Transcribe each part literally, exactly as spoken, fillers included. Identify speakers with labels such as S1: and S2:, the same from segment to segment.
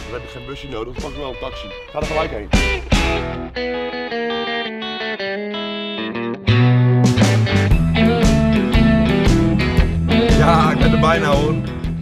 S1: Dan heb ik geen busje nodig, dan pak ik wel een taxi. Ga er gelijk heen.
S2: Ja, ik ben er bijna hoor.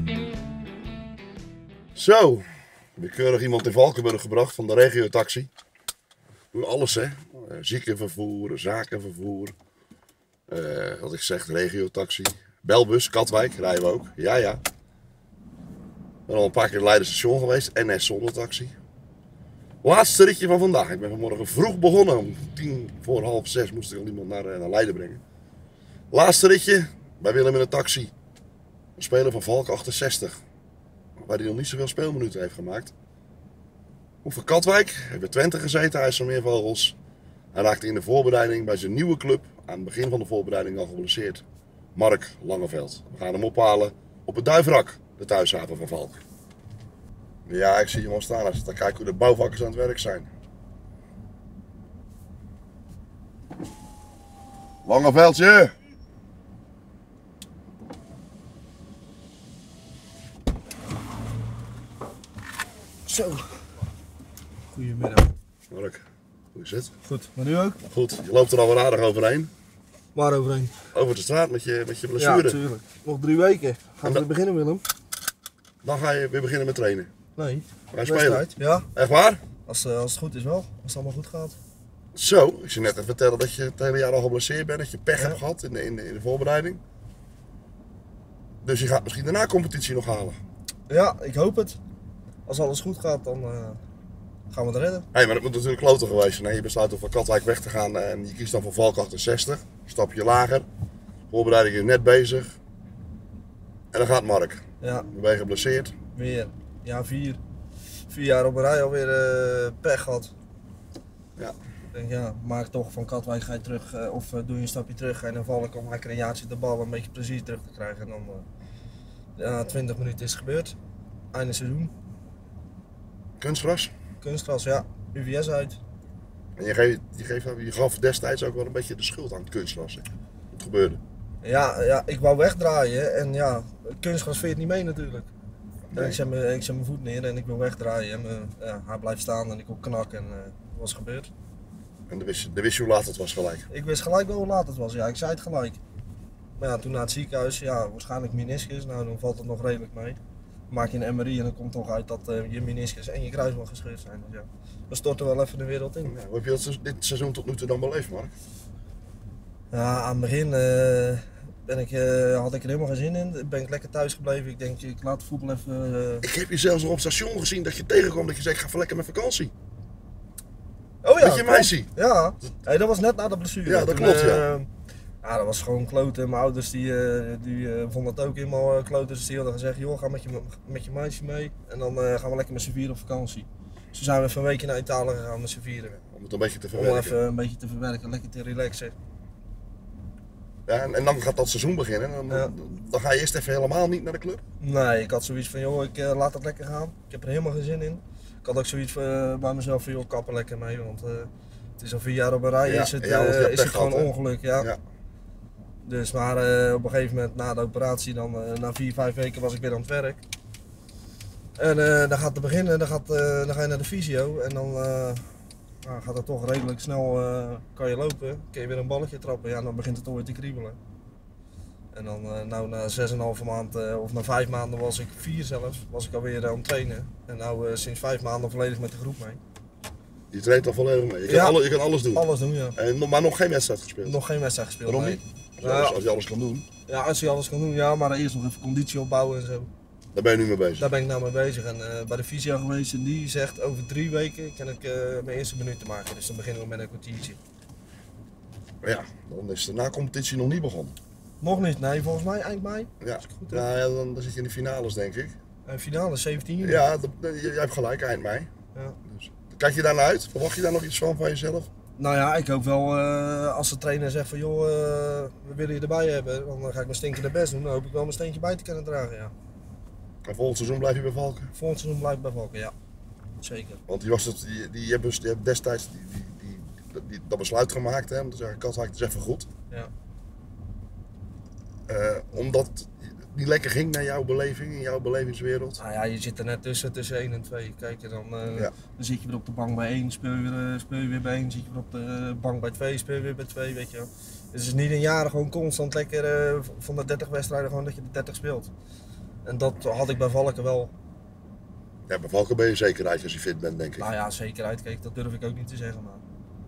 S1: Zo, ik heb keurig iemand in Valkenburg gebracht van de regiotaxi. Doen alles hè, ziekenvervoer, zakenvervoer. Uh, wat ik zeg, regiotaxi. Belbus, Katwijk, rijden we ook. Ja, ja. Ik ben al een paar keer Leiden station geweest, N S zonder taxi. Laatste ritje van vandaag. Ik ben vanmorgen vroeg begonnen. Om tien voor half zes moest ik al iemand naar, naar Leiden brengen. Laatste ritje bij Willem in een taxi. Een speler van Valk achtenzestig. Waar hij nog niet zoveel speelminuten heeft gemaakt. Hoeve Katwijk, heeft bij Twente gezeten, hij is van Meervogels. Hij raakte in de voorbereiding bij zijn nieuwe club aan het begin van de voorbereiding al geblesseerd. Mark Langeveld. We gaan hem ophalen op het Duivrak, de thuishaven van Valk. Ja, ik zie hem al staan. Hij zit te kijken hoe de bouwvakkers aan het werk zijn. Langeveldje!
S2: Zo. Goedemiddag.
S1: Mark, hoe is het?
S2: Goed, maar nu ook?
S1: Goed, je loopt er al wel aardig overheen.
S2: Waar overheen?
S1: Over de straat met je, met je blessure.
S2: Ja, natuurlijk. Nog drie weken. Gaan we
S1: dan...
S2: beginnen, Willem?
S1: Dan ga je weer beginnen met trainen?
S2: Nee.
S1: Ga je spelen?
S2: Ja.
S1: Echt waar?
S2: Als, uh, als het goed is wel. Als het allemaal goed gaat.
S1: Zo, ik zie net even vertellen dat je het hele jaar al geblesseerd bent. Dat je pech ja. hebt gehad in de, in, de, in de voorbereiding. Dus je gaat misschien daarna competitie nog halen.
S2: Ja, ik hoop het. Als alles goed gaat, dan uh, gaan we het redden.
S1: Hé, hey, maar dat moet natuurlijk kloten geweest zijn. Je besluit om van Katwijk weg te gaan en je kiest dan voor Valk achtenzestig. Een stapje lager. Voorbereiding is net bezig. En dan gaat Mark.
S2: Ja.
S1: Dan ben je geblesseerd.
S2: Weer. Ja, vier. Vier jaar op een rij alweer uh, pech gehad.
S1: Ja.
S2: Ik denk, ja, maak toch van Katwijk ga je terug, uh, of uh, doe je een stapje terug en dan val ik om lekker een jaartje de bal een beetje precies terug te krijgen. En dan, uh, ja, twintig minuten is het gebeurd. Einde seizoen.
S1: Kunstgras?
S2: Kunstgras, ja. U V S uit.
S1: En je, geeft, je, geeft, je gaf destijds ook wel een beetje de schuld aan het kunstgras. Hè? Wat gebeurde?
S2: Ja, ja, ik wou wegdraaien en ja, kunstgras veert niet mee natuurlijk.
S1: Nee.
S2: Ik zet mijn voet neer en ik wil wegdraaien en me, ja, hij blijft staan en ik op knak en uh, wat is gebeurd.
S1: En dan wist, wist je hoe laat het was gelijk?
S2: Ik wist gelijk wel hoe laat het was, ja, ik zei het gelijk. Maar ja, toen naar het ziekenhuis, ja, waarschijnlijk meniscus, nou dan valt het nog redelijk mee. Dan maak je een M R I en dan komt toch uit dat uh, je meniscus en je kruisband gescheurd zijn. Dus ja, we storten wel even de wereld in.
S1: Ja, hoe heb je dat dit seizoen tot nu toe dan beleefd, Mark?
S2: Ja, aan het begin uh, ben ik, uh, had ik er helemaal geen zin in. Ben ik lekker thuis gebleven. Ik denk, ik laat de voetbal even... Uh...
S1: Ik heb je zelfs nog op het station gezien dat je tegenkwam dat je zei, ik ga even lekker met vakantie.
S2: Oh ja,
S1: met je meisje.
S2: Ja, hey, dat was net na de blessure.
S1: Ja, dat klopt, uh, ja.
S2: Ja, dat was gewoon kloten. Mijn ouders die, uh, die uh, vonden het ook helemaal uh, kloten. Dus die hadden gezegd, joh, ga met je, met je meisje mee. En dan uh, gaan we lekker met z'n vieren op vakantie. Dus toen zijn we even een weekje naar Italië gegaan met z'n vieren.
S1: Om het een beetje te verwerken.
S2: Om even een beetje te verwerken, lekker te relaxen.
S1: Ja, en, en dan gaat dat seizoen beginnen. Dan, ja. dan ga je eerst even helemaal niet naar de club?
S2: Nee, ik had zoiets van, joh, ik uh, laat het lekker gaan. Ik heb er helemaal geen zin in. Ik had ook zoiets uh, bij mezelf van, joh, kappen lekker mee. Want uh, het is al vier jaar op een rij, ja, is het, ja, uh, is het gewoon gehad, ongeluk. Ja. Ja. Dus maar uh, op een gegeven moment na de operatie, dan, uh, na vier, vijf weken was ik weer aan het werk. En uh, dan gaat het beginnen, dan, gaat, uh, dan ga je naar de fysio en dan uh, nou, gaat het toch redelijk snel, uh, kan je lopen, kun je weer een balletje trappen, ja, dan begint het alweer te kriebelen. En dan uh, nou, na zes en een halve maand, uh, of na vijf maanden was ik, vier zelfs, was ik alweer uh, aan het trainen. En nou uh, sinds vijf maanden volledig met de groep mee.
S1: Je traint al volledig mee, je kan,
S2: ja,
S1: alle, je kan alles doen?
S2: Alles doen, ja.
S1: En, maar nog geen wedstrijd gespeeld?
S2: Nog geen wedstrijd gespeeld,
S1: waarom
S2: nee.
S1: niet? Als je, nou, alles, als je alles kan doen?
S2: Ja, als je alles kan doen, ja, maar eerst nog even conditie opbouwen en zo.
S1: Daar ben je nu mee bezig?
S2: Daar ben ik nou mee bezig en uh, bij de fysio geweest en die zegt over drie weken kan ik uh, mijn eerste minuten maken. Dus dan beginnen we met een kwartiertje.
S1: Ja, dan is de na-competitie nog niet begonnen.
S2: Nog niet, nee, volgens mij eind mei.
S1: Ja, goed, nou, ja dan, dan zit je in de finales denk ik.
S2: En finale zeventien juni.
S1: Ja, dat, jij hebt gelijk, eind mei.
S2: Ja.
S1: Dus, kijk je daar naar uit? Verwacht je daar nog iets van van jezelf?
S2: Nou ja, ik hoop wel uh, als de trainer zegt van joh, uh, we willen je erbij hebben, dan ga ik mijn stinkende best doen. Dan hoop ik wel mijn steentje bij te kunnen dragen, ja.
S1: En volgend seizoen blijf je bij Valken?
S2: Volgend seizoen blijf ik bij Valken, ja. Zeker.
S1: Want die was het, die, die, die, hebben, die hebben destijds die, die, die, die, die, dat besluit gemaakt, hè, om te zeggen, Katwijk is even goed.
S2: Ja.
S1: Uh, omdat niet lekker ging naar jouw beleving, in jouw belevingswereld?
S2: Nou ja, je zit er net tussen, tussen één en twee. Kijk, dan, uh, ja. dan zit je weer op de bank bij één, speel je weer, speel je weer bij één. Zit je weer op de bank bij twee, speel je weer bij twee, weet je wel. Dus het is niet een jaar gewoon constant lekker uh, van de dertig wedstrijden gewoon dat je de dertig speelt. En dat had ik bij Valken wel.
S1: Ja, bij Valken ben je zekerheid als je fit bent, denk ik.
S2: Nou ja, zekerheid, kijk, dat durf ik ook niet te zeggen, maar...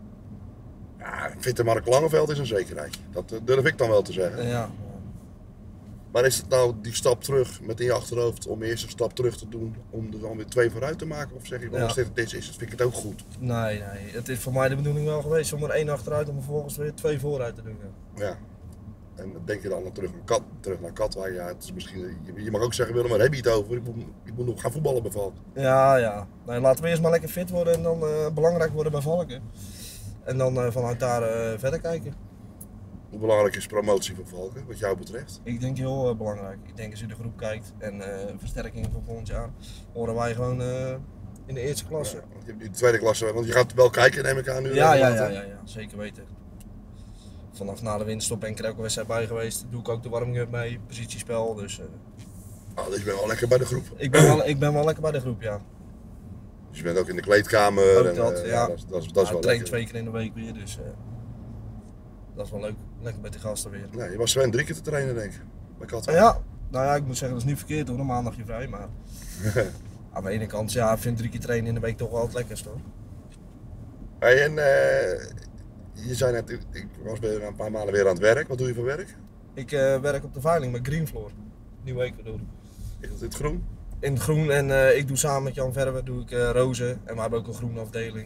S1: Ja, fitte Mark Langeveld is een zekerheid. Dat durf ik dan wel te zeggen.
S2: Ja.
S1: Maar is het nou die stap terug met in je achterhoofd om eerst een stap terug te doen om er dan weer twee vooruit te maken? Of zeg je, ja. als dit dit is, vind ik het ook goed?
S2: Nee, nee. Het is voor mij de bedoeling wel geweest om er één achteruit en vervolgens weer twee vooruit te doen. Ja.
S1: ja. En denk je dan terug naar, Kat, terug naar Katwijk? Ja, het is misschien, je, je mag ook zeggen, Willem, waar heb je het over? Ik moet, ik moet nog gaan voetballen bij Valken.
S2: Ja, ja. Nee, laten we eerst maar lekker fit worden en dan uh, belangrijk worden bij Valken. En dan uh, vanuit daar uh, verder kijken.
S1: Hoe belangrijk is promotie voor Valken, wat jou betreft?
S2: Ik denk heel uh, belangrijk. Ik denk als je de groep kijkt en uh, versterkingen voor volgend jaar, horen wij gewoon uh, in de eerste klasse. Ja,
S1: je hebt die tweede klasse, want je gaat wel kijken, neem ik aan nu.
S2: Ja, ja, ja, ja, ja, zeker weten. Vanaf na de winststop ben ik er elke wedstrijd bij geweest. Doe ik ook de warming-up mee, positiespel. Dus, uh...
S1: oh, dus je bent wel lekker bij de groep?
S2: Ik ben wel, ik ben wel lekker bij de groep, ja.
S1: Dus je bent ook in de kleedkamer?
S2: Ook
S1: en,
S2: dat,
S1: uh,
S2: ja.
S1: ja. Dat, dat, dat is ja, wel
S2: ik train
S1: lekker.
S2: twee keer in de week weer, dus uh, dat is wel leuk. Lekker met die gasten weer.
S1: Nee, je was Sven drie keer te trainen, denk ik, bij Katwijk.
S2: Ja, nou ja, ik moet zeggen, dat is niet verkeerd hoor, een maandagje vrij, maar aan de ene kant, ja, ik vind drie keer trainen in de week toch wel het lekkerst hoor.
S1: Hey, en uh, je zei net, ik was bij een paar maanden weer aan het werk. Wat doe je voor werk?
S2: Ik uh, werk op de veiling met Greenfloor, Nieuw-Ecuador.
S1: Is dat in het groen?
S2: In het groen en uh, ik doe samen met Jan Verwer doe ik uh, rozen en we hebben ook een groene afdeling.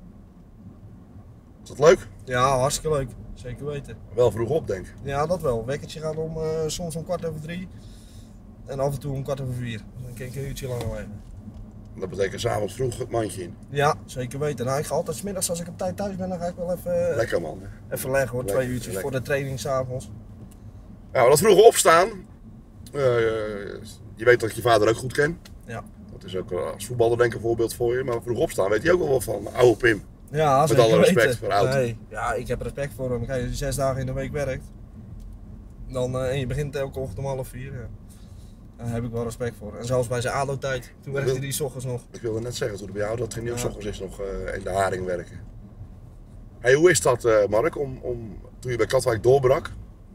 S1: Is dat leuk?
S2: Ja, hartstikke leuk. Zeker weten.
S1: Wel vroeg op, denk ik.
S2: Ja, dat wel. Wekkertje gaat om uh, soms om kwart over drie en af en toe om kwart over vier. Dus dan kan ik een uurtje langer liggen.
S1: Dat betekent 's avonds vroeg het mandje in.
S2: Ja, zeker weten. Nou, ik ga altijd 's middags als ik op tijd thuis ben, dan ga ik wel even...
S1: Lekker man. Hè?
S2: Even leggen hoor,
S1: lekker,
S2: twee uurtjes
S1: lekker.
S2: voor de training 's avonds.
S1: Ja, maar dat vroeg opstaan. Uh, je weet dat ik je vader ook goed ken.
S2: Ja.
S1: Dat is ook als voetballer denk ik een voorbeeld voor je. Maar vroeg opstaan weet hij ook wel wat van. Oude Pim.
S2: Ja,
S1: met alle respect weten. Voor oud.
S2: Nee, ja, ik heb respect voor hem. Kijk, als je zes dagen in de week werkt, dan, uh, en je begint elke ochtend om half vier, ja. Daar heb ik wel respect voor. En zelfs bij zijn A D O-tijd, toen werkte hij 's ochtends nog.
S1: Ik wilde net zeggen, toen hij bij jou dat ging hij ook 's ochtends is nog uh, in de Haring werken. Hey, hoe is dat, uh, Mark, om, om, toen je bij Katwijk doorbrak,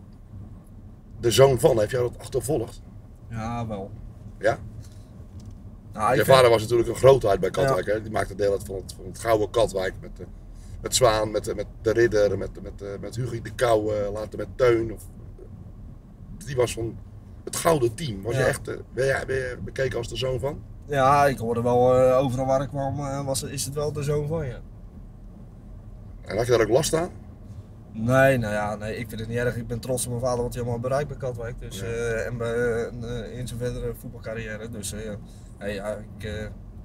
S1: de zoon van, heb jij dat achtervolgd?
S2: Ja, wel.
S1: Ja?
S2: Nou,
S1: je vader vind... was natuurlijk een grootheid bij Katwijk, ja. Hè? Die maakte deel uit van het, van het gouden Katwijk met, uh, met Zwaan, met, uh, met de Ridder, met, met, uh, met Hugo de Kouwe, uh, later met Teun. Of, uh, die was van het gouden team. Was ja. je echt, uh, ben, je, ben je bekeken als de zoon van?
S2: Ja, ik hoorde wel uh, overal waar ik kwam, uh, was, is het wel de zoon van, ja.
S1: En had je daar ook last aan?
S2: Nee, nou ja, nee, ik vind het niet erg. Ik ben trots op mijn vader wat hij allemaal bereikt bij Katwijk. Dus, ja. uh, en bij, uh, in zijn verdere voetbalcarrière. Dus uh, hey, ja, ik, uh,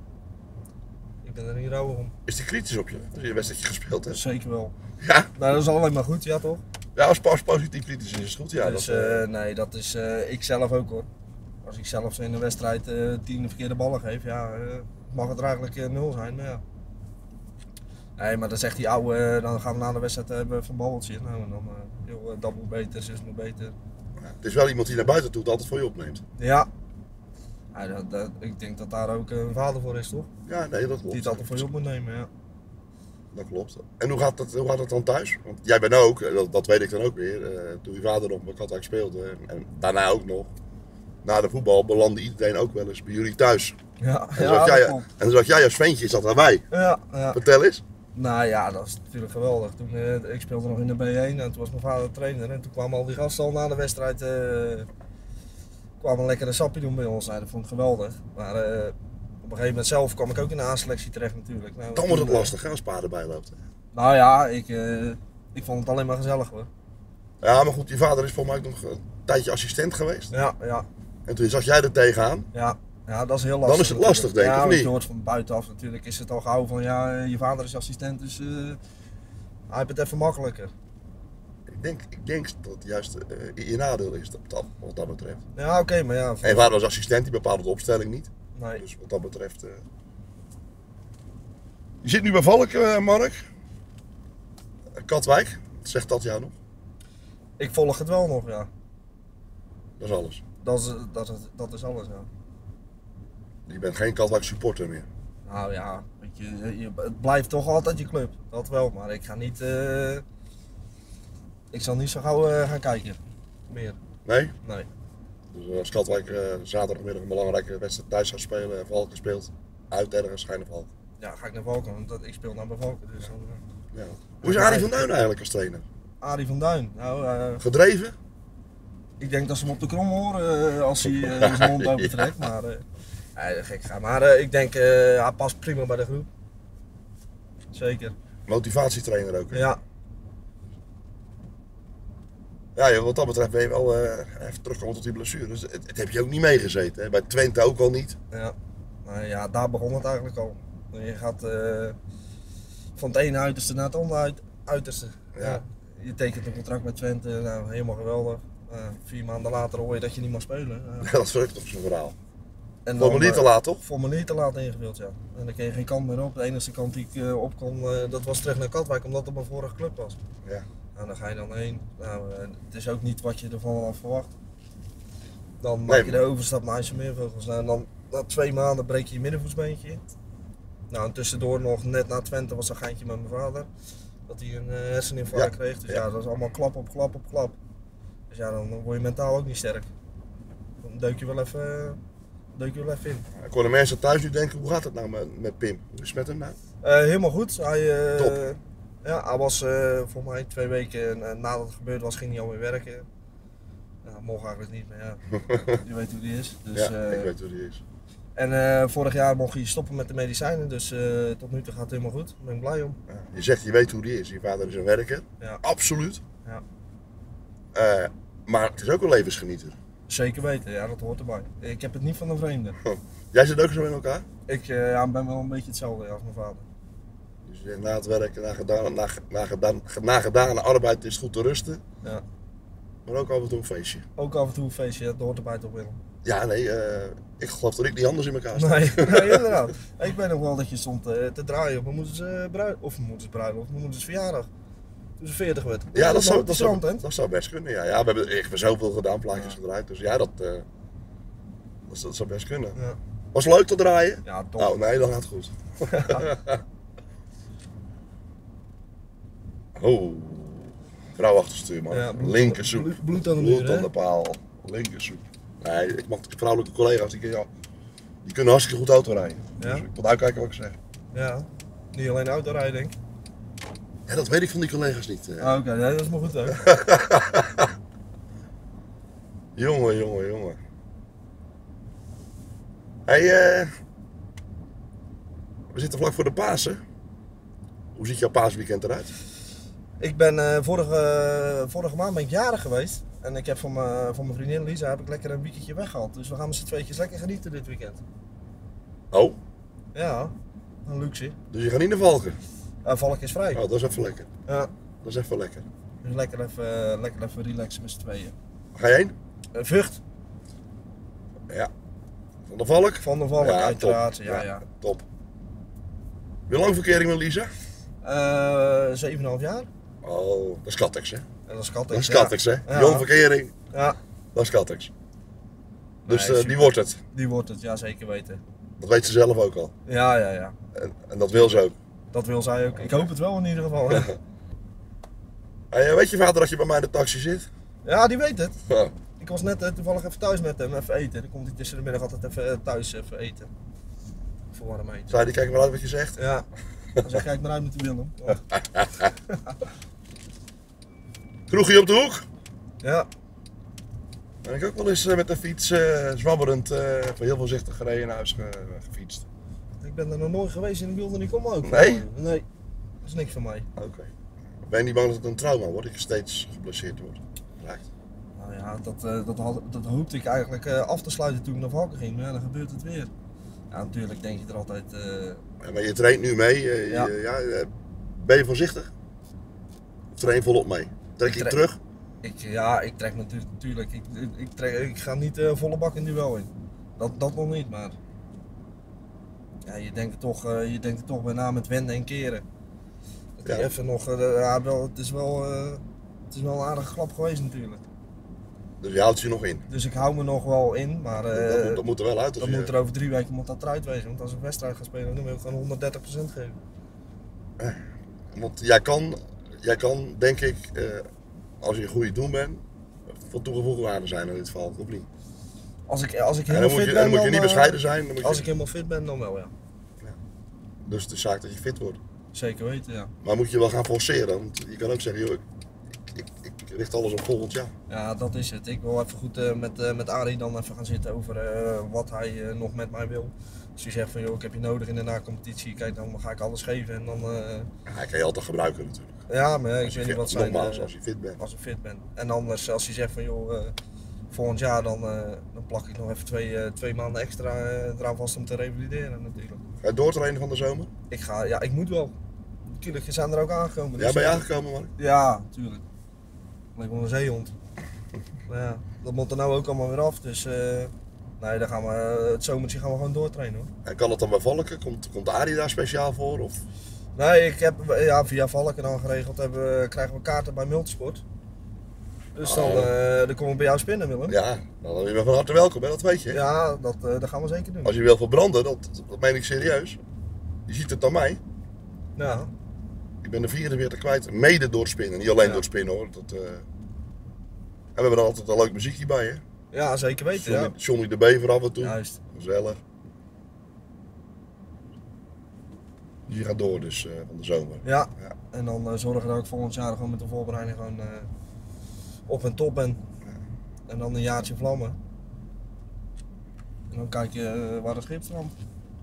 S2: ik ben er niet rouwig om.
S1: Is die kritisch op je? Als je een wedstrijdje gespeeld hebt?
S2: Zeker wel.
S1: Ja?
S2: Nou, dat is alleen maar goed, ja toch?
S1: Ja, als, als positief kritisch is, is het goed, ja.
S2: Dus
S1: dat,
S2: uh, nee, dat is uh, ik zelf ook hoor. Als ik zelf in een wedstrijd uh, tien verkeerde ballen geef, ja, uh, mag het er eigenlijk uh, nul zijn, maar ja. Nee, maar dan zegt die oude, dan gaan we na de wedstrijd hebben van balletjes. Nou, en dan, uh, joh, dat moet beter, zus moet beter.
S1: Ja, het is wel iemand die naar buiten toe het altijd voor je opneemt.
S2: Ja. Ja dat, dat, ik denk dat daar ook een vader voor is, toch?
S1: Ja, nee, dat klopt.
S2: Die het altijd voor je op moet nemen, ja.
S1: Dat klopt. En hoe gaat dat, hoe gaat dat dan thuis? Want jij bent ook, dat, dat weet ik dan ook weer, uh, toen je vader nog bij Katwijk speelde en, en daarna ook nog. Na de voetbal belandde iedereen ook wel eens bij jullie thuis.
S2: Ja,
S1: en dan
S2: ja,
S1: zat jij, en dan zat jij als ventje, zat daarbij.
S2: Ja, ja.
S1: Vertel eens.
S2: Nou ja, dat is natuurlijk geweldig. Toen, uh, ik speelde nog in de B één en toen was mijn vader trainer. En toen kwamen al die gasten al na de wedstrijd, uh, kwamen lekker een sapje doen bij ons. Nou, dat vond ik geweldig. Maar uh, op een gegeven moment zelf kwam ik ook in de A-selectie terecht natuurlijk. Nou,
S1: dan wordt het lastig, hè, als pa erbij loopt.
S2: Nou ja, ik, uh, ik vond het alleen maar gezellig hoor.
S1: Ja, maar goed, je vader is volgens mij ook nog een tijdje assistent geweest.
S2: Ja, ja.
S1: En toen zat jij er tegenaan.
S2: Ja. Ja, dat is heel lastig.
S1: Dan is het lastig, denk ik,
S2: ja,
S1: of niet?
S2: Je hoort van buitenaf natuurlijk, is het al gauw van ja, je vader is assistent, dus uh, hij heeft het even makkelijker.
S1: Ik denk, ik denk dat het juist uh, je nadeel is, dat, wat dat betreft.
S2: Ja, oké, okay, maar ja.
S1: En je vader was assistent, die bepaalde de opstelling niet.
S2: Nee.
S1: Dus wat dat betreft... Uh... Je zit nu bij Valk, uh, Mark. Katwijk, zegt dat jou nog?
S2: Ik volg het wel nog, ja.
S1: Dat is alles.
S2: Dat is, dat is, dat is alles, ja.
S1: Je bent geen Katwijk supporter meer?
S2: Nou ja, weet je, je, het blijft toch altijd je club. Dat wel, maar ik ga niet... Uh, ik zal niet zo gauw uh, gaan kijken. Meer.
S1: Nee?
S2: Nee.
S1: Dus als Katwijk uh, zaterdagmiddag een belangrijke wedstrijd thuis zou spelen en Valken speelt, uit ergens ga je naar Valken?
S2: Ja, ga ik naar Valken, want ik speel naar bij Valken. Dus dan, uh,
S1: ja. Hoe is Arie van Duin eigenlijk als trainer?
S2: Arie van Duin? Nou, uh,
S1: gedreven?
S2: Ik denk dat ze hem op de krom horen uh, als hij uh, zijn mond open trekt. Maar, uh, nee, gek gaan. Maar uh, ik denk, uh, hij past prima bij de groep. Zeker.
S1: Motivatietrainer ook, hè?
S2: Ja.
S1: Ja, wat dat betreft ben je wel uh, even terugkomen tot die blessure. Dus het, het heb je ook niet meegezeten, hè? Bij Twente ook al niet.
S2: Ja. Nou ja, daar begon het eigenlijk al. Je gaat uh, van het ene uiterste naar het andere uiterste. Ja. Ja. Je tekent een contract met Twente, nou, helemaal geweldig. Uh, vier maanden later hoor je dat je niet mag spelen. Uh.
S1: Ja, dat is verrekt toch zo'n verhaal.
S2: En
S1: formulier uh, te laat, toch?
S2: Formulier te laat ingevuld, ja. En dan kreeg je geen kant meer op. De enige kant die ik uh, op kon, uh, dat was terug naar Katwijk, omdat het mijn vorige club was.
S1: Ja.
S2: Nou, dan ga je dan heen. Nou, uh, het is ook niet wat je ervan af verwacht. Dan maak
S1: nee,
S2: je de overstap naar IJsselmeervogels. Nou, en dan na twee maanden breek je je middenvoetsbeentje. Nou, en tussendoor nog, net na Twente was een geintje met mijn vader. Dat hij een uh, herseninfarct ja. kreeg. Dus ja. ja, dat is allemaal klap op klap op klap. Dus ja, dan word je mentaal ook niet sterk. Dan deuk je wel even, deuk je wel even in.
S1: Ik hoor de mensen thuis nu denken, hoe gaat het nou met, met Pim? Hoe is het met hem nou?
S2: Uh, helemaal goed. Hij, uh,
S1: Top.
S2: Ja, hij was uh, volgens mij twee weken uh, nadat het gebeurd was, ging hij alweer werken. Nou, mocht eigenlijk niet, maar ja, je weet hoe die is. Dus,
S1: ja,
S2: uh,
S1: ik weet hoe die is.
S2: En uh, vorig jaar mocht hij stoppen met de medicijnen, dus uh, tot nu toe gaat het helemaal goed. Daar ben ik blij om.
S1: Ja, je zegt, je weet hoe die is. Je vader is een werker.
S2: Ja.
S1: Absoluut.
S2: Ja.
S1: Uh, maar het is ook een levensgenieter.
S2: Zeker weten, ja, dat hoort erbij. Ik heb het niet van een vreemde.
S1: Jij zit ook zo in elkaar?
S2: Ik uh, ja, ben wel een beetje hetzelfde als mijn vader.
S1: Dus na het werken, na gedaan, na, na, gedaan, na gedane arbeid is het goed te rusten.
S2: Ja.
S1: Maar ook af en toe een feestje.
S2: Ook af en toe een feestje, dat hoort erbij toch, Willem?
S1: Ja, nee, uh, ik geloof dat ik niet anders in elkaar sta.
S2: Nee, nee inderdaad. Ik weet nog wel dat je stond uh, te draaien op mijn moeders uh, bruiloft, of mijn moeders bruiloft, of mijn moeders verjaardag. Toen ze veertig werd.
S1: Ja, dat, dat, zou, dat,
S2: strand,
S1: zou, dat zou best kunnen. Ja, ja we hebben echt zoveel gedaan, plaatjes ja. gedraaid. Dus ja, dat, uh, dat, dat zou best kunnen.
S2: Ja.
S1: Was het leuk te draaien?
S2: Ja, top.
S1: Oh nee, dan gaat het goed. Oh, vrouw achterstuur, man. Ja, linkersoep.
S2: Bloed, bloed aan de muur,
S1: bloed aan de paal. Linkersoep. Nee, ik mag de vrouwelijke collega's, die, ja, die kunnen hartstikke goed autorijden. Ja? Dus ik moet uitkijken wat ik zeg.
S2: Ja, niet alleen autorijden, denk ik.
S1: Ja, dat weet ik van die collega's niet.
S2: Uh. Ah, oké, okay. Nee, dat is maar goed ook.
S1: jongen, jongen, jongen. Hey, uh, we zitten vlak voor de Pasen. Hoe ziet jouw paasweekend eruit?
S2: Ik ben uh, vorige, uh, vorige maand ben ik jarig geweest. En ik heb van mijn, van mijn vriendin Lisa heb ik lekker een weekendje weggehaald. Dus we gaan met z'n tweetjes lekker genieten dit weekend.
S1: Oh?
S2: Ja, een luxe.
S1: Dus je gaat niet naar Valken?
S2: Uh, Valk is vrij.
S1: Oh, dat is even lekker.
S2: Ja.
S1: Dat is even lekker.
S2: Dus lekker even, lekker even relaxen met z'n tweeën.
S1: Waar ga je heen?
S2: Uh, Vught.
S1: Ja. Van de Valk?
S2: Van de Valk, ja, uiteraard. Ja, ja, ja.
S1: Top. Wie lang verkering met Lisa?
S2: Uh, zeven komma vijf jaar.
S1: Oh, dat is Kattex, hè?
S2: En dat is Kattex,
S1: Dat is Kattex,
S2: ja.
S1: hè? Jong verkering.
S2: Ja.
S1: Dat is Kattex. Dus
S2: nee,
S1: uh, die wordt het?
S2: Die wordt het, ja zeker weten.
S1: Dat weet ze zelf ook al?
S2: Ja, ja, ja.
S1: En, en dat wil ze ook?
S2: Dat wil zij ook. Ik hoop het wel in ieder geval.
S1: Hey, weet je vader dat je bij mij in de taxi zit?
S2: Ja, die weet het.
S1: Ja.
S2: Ik was net uh, toevallig even thuis met hem, even eten. Dan komt hij tussen de middag altijd even uh, thuis even eten. Voor warm eten.
S1: Zou die kijken maar uit wat je zegt?
S2: Ja. Dan zeg kijk maar uit met de Willem. Want...
S1: Kroegje op de hoek?
S2: Ja.
S1: Ben ik ook wel eens uh, met de fiets uh, zwabberend uh, van heel voorzichtig gereden naar huis ge gefietst.
S2: Ik ben er nog nooit geweest en ik wilde niet komen ook.
S1: Nee?
S2: Nee. Dat is niks van mij.
S1: Oké. Okay. Ben je niet bang dat het een trauma wordt? Dat je steeds geblesseerd wordt? Raakt.
S2: Nou ja, dat, uh, dat, had, dat hoopte ik eigenlijk uh, af te sluiten toen ik naar Valken ging. Maar ja, dan gebeurt het weer. Ja, natuurlijk denk je er altijd... Uh...
S1: Ja, maar je traint nu mee. Uh,
S2: ja.
S1: Je, ja, uh, ben je voorzichtig? Of train volop mee? Trek je
S2: trek,
S1: terug?
S2: Ik, ja, ik trek natuurlijk. natuurlijk ik, ik, trek, ik ga niet uh, volle bak in duel in. Dat, dat nog niet, maar... Ja, je denkt toch, uh, je denkt er toch bij na met wenden en keren. Dat ja. Even nog, uh, ja, wel, het, is wel, uh, het is wel een aardige klap geweest natuurlijk.
S1: Dus je houdt je nog in?
S2: Dus ik hou me nog wel in, maar uh,
S1: dat, moet, dat moet er wel uit.
S2: Dat
S1: je...
S2: moet er over drie weken moet dat eruit wezen. Want als ik een wedstrijd ga spelen, dan wil ik gewoon honderddertig procent geven.
S1: Eh, want jij kan, jij kan denk ik, uh, als je een goede doen bent, van toegevoegde waarde zijn in dit geval, of niet?
S2: Als ik, als ik helemaal fit
S1: je,
S2: ben,
S1: dan moet je
S2: dan,
S1: niet bescheiden zijn. Dan moet
S2: als
S1: je...
S2: ik helemaal fit ben, dan wel, ja.
S1: ja. Dus het is zaak dat je fit wordt.
S2: Zeker weten, ja.
S1: Maar moet je wel gaan forceren, want je kan ook zeggen, joh, ik, ik, ik, ik richt alles op volgend jaar.
S2: Ja, dat is het. Ik wil even goed uh, met, uh, met Arie dan even gaan zitten over uh, wat hij uh, nog met mij wil. Als hij zegt van, joh, ik heb je nodig in de na-competitie, kijk, dan ga ik alles geven en dan... Uh...
S1: Ja, hij kan je altijd gebruiken natuurlijk.
S2: Ja, maar ik weet niet wat zijn...
S1: Nogmaals, als je fit bent.
S2: Als ik fit ben. En anders, als hij zegt van, joh, uh, volgend jaar dan, uh, dan plak ik nog even twee, uh, twee maanden extra uh, eraan vast om te revalideren natuurlijk.
S1: Ga je doortrainen van de zomer?
S2: Ik ga, ja, ik moet wel. Natuurlijk, je zijn er ook aangekomen.
S1: Ja, dus ben je aangekomen, man?
S2: Ja, natuurlijk. Ik ben een zeehond. Maar ja, dat moet er nou ook allemaal weer af, dus uh, nee, dan gaan we, het zomertje gaan we gewoon doortrainen hoor.
S1: En kan het dan bij Valken? Komt, komt Arie daar speciaal voor? Of?
S2: Nee, ik heb ja, via Valken dan geregeld, hebben, krijgen we kaarten bij Multisport. Dus oh. dan, uh, dan komen we bij jou spinnen, Willem.
S1: Ja, dan ben je van harte welkom, hè? Dat weet je.
S2: Ja, dat, uh, dat gaan we zeker doen.
S1: Als je wil verbranden, dat, dat meen ik serieus. Je ziet het aan mij.
S2: Ja.
S1: Ik ben de vierenveertig kwijt, mede door spinnen, niet alleen ja. door spinnen hoor. Dat, uh... En we hebben er altijd een leuk muziekje bij, hè?
S2: Ja, zeker weten.
S1: Johnny,
S2: ja.
S1: Johnny de Bever af en toe.
S2: Juist.
S1: Gezellig. Dus je gaat door dus uh, van de zomer.
S2: Ja, ja. En dan uh, zorgen dat ik volgend jaar gewoon met de voorbereiding gewoon uh, op en top ben. Ja. En dan een jaartje vlammen. En dan kijk je uh, waar het schip strandt.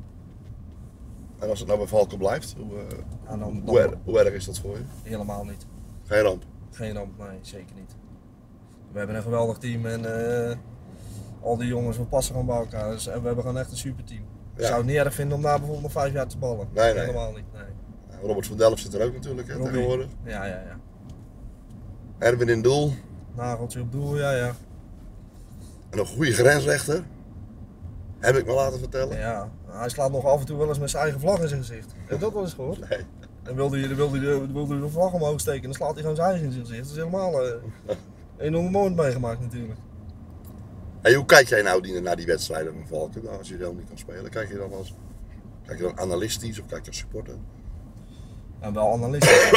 S1: En als het nou bij Valken blijft, hoe, uh,
S2: ja, dan, dan
S1: hoe, er, hoe erg is dat voor je?
S2: Helemaal niet.
S1: Geen ramp?
S2: Geen ramp, nee, zeker niet. We hebben een geweldig team en uh, al die jongens, we passen gewoon bij elkaar. Dus, en we hebben gewoon echt een super team. Ja. Ik zou het niet erg vinden om daar bijvoorbeeld nog vijf jaar te ballen.
S1: Nee, nee.
S2: Helemaal niet, nee.
S1: Ja, Robert van Delft zit er ook natuurlijk, hè, tegenwoordig.
S2: Ja, ja, ja.
S1: Erwin in doel.
S2: Nageltje op doel, ja, ja.
S1: En een goede grensrechter. Heb ik me laten vertellen.
S2: Ja, hij slaat nog af en toe wel eens met zijn eigen vlag in zijn gezicht. Heb je dat wel eens gehoord? Nee. En wilde hij, wilde hij, wilde hij de vlag omhoog steken en dan slaat hij gewoon zijn eigen in zijn gezicht. Dat is helemaal uh, een enorme moment meegemaakt natuurlijk.
S1: En hoe kijk jij nou die, naar die wedstrijden van Valken, nou, als je zelf niet kan spelen? Kijk je dan als kijk je dan analistisch of kijk je als supporter?
S2: Ja, wel analistisch.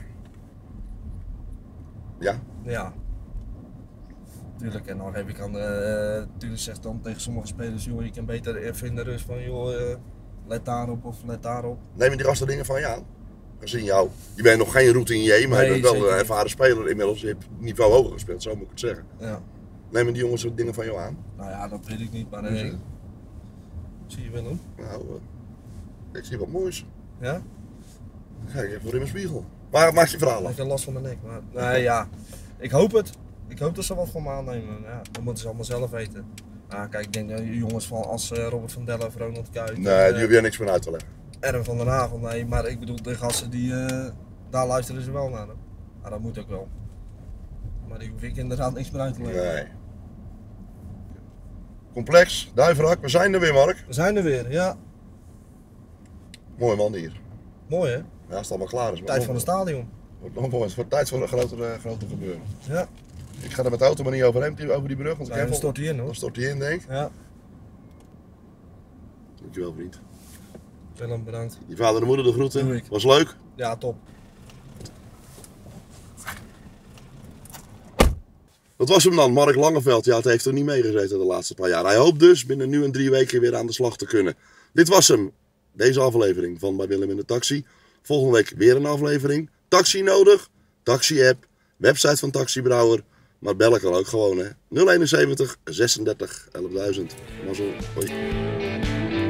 S1: Ja?
S2: Ja. Tuurlijk, en dan heb ik aan de, uh, tuurlijk zegt dan tegen sommige spelers, joh, je kan beter vinden rust van, joh, uh, let daarop of let daarop.
S1: Neem je die gasten dingen van je aan? Gezien jou, je bent nog geen routinier, maar nee, je bent wel een ervaren speler inmiddels, je hebt niveau hoger gespeeld, zo moet ik het zeggen.
S2: Ja.
S1: Nemen die jongens dingen van jou aan?
S2: Nou ja, dat weet ik niet, maar uh, zie. zie je Willem?
S1: Nou, uh, ik zie wat moois.
S2: Ja?
S1: Kijk even voor in mijn spiegel. Maar maak je verhaal af.
S2: Ik heb last van mijn nek, maar nee ja, ik hoop het. Ik hoop dat ze wat van me aannemen. Ja, dat moeten ze allemaal zelf weten. Ah, kijk, ik denk dat jongens van als uh, Robert van Delft, Ronald Kuyt.
S1: Nee, en, die hoef je niks meer uit te leggen.
S2: Erwin van den Hagel, nee, maar ik bedoel, de gasten die, uh, daar luisteren ze wel naar. Ah, dat moet ook wel. Maar die hoef ik inderdaad niks meer uit te leggen.
S1: Nee. Complex, Duiverak, we zijn er weer, Mark.
S2: We zijn er weer, ja.
S1: Mooi man hier.
S2: Mooi hè?
S1: Ja, als het allemaal klaar is.
S2: Tijd van het stadion.
S1: Wordt nog mooi, het wordt tijd voor een groter, uh, groter gebeuren.
S2: Ja.
S1: Ik ga er met de auto maar niet overheen, over die brug. Want
S2: nou, dan stort hij in hoor.
S1: Dan stort hij in, denk ik.
S2: Ja.
S1: Dankjewel, vriend.
S2: Willem, bedankt.
S1: Je vader en moeder de groeten.
S2: Doe ik.
S1: Was leuk?
S2: Ja, top.
S1: Dat was hem dan, Mark Langeveld. Ja, het heeft er niet meegezeten de laatste paar jaar. Hij hoopt dus binnen nu en drie weken weer aan de slag te kunnen. Dit was hem, deze aflevering van Bij Willem in de Taxi. Volgende week weer een aflevering. Taxi nodig, taxi-app, website van Taxi Brouwer. Maar bellen kan ook gewoon, hè. nul eenenzeventig, zesendertig, elfduizend. Mazzel, hoi.